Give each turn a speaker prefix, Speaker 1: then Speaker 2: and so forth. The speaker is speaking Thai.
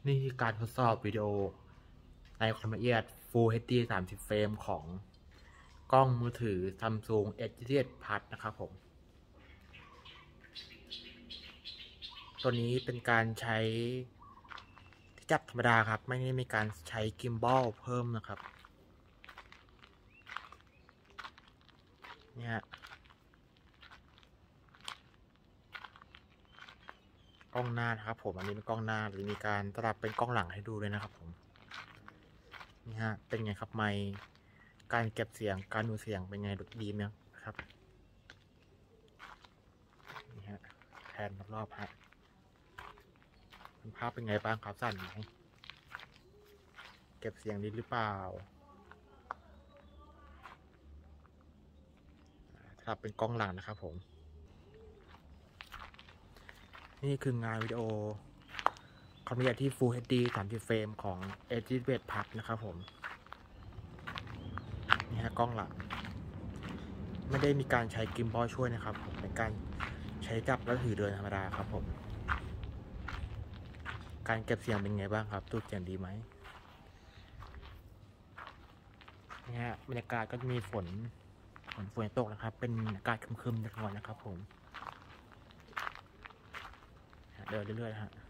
Speaker 1: นี่คือการทดสอบวิดีโอในความละเอียด Full HD 30 เฟรมของกล้องมือถือ Samsung S21 Plus นะครับผม ตัวนี้เป็นการใช้ที่จับธรรมดาครับ ไม่ได้มีการใช้กิมบอลเพิ่มนะครับเนี่ยกล้องหน้านะครับผม อันนี้เป็นกล้องหน้าหรือมีการสลับเป็นกล้องหลังให้ดูเลยนะครับผมนี่ฮะเป็นไงครับไมค์การเก็บเสียงการดูเสียงเป็นไงดีไหมครับนี่ฮะแทนรอบๆฮะภาพเป็นไงบ้างครับสั่นไหมเก็บเสียงดีหรือเปล่าสลับเป็นกล้องหลังนะครับผมนี่คืองานวิดีโอความละเอียดที่ Full HD 30 เฟรมของ S21 Plus นะครับผมนี่ฮะกล้องหลังไม่ได้มีการใช้กิมบอลช่วยนะครับผมเป็นการใช้จับแล้วถือเดินธรรมดาครับผมการเก็บเสียงเป็นไงบ้างครับตู้เสียงดีไหมนี่ฮะบรรยากาศก็จะมีฝนตกนะครับเป็นอากาศครึมๆเล็กน้อยนะครับผมเดินเรื่อยๆฮะ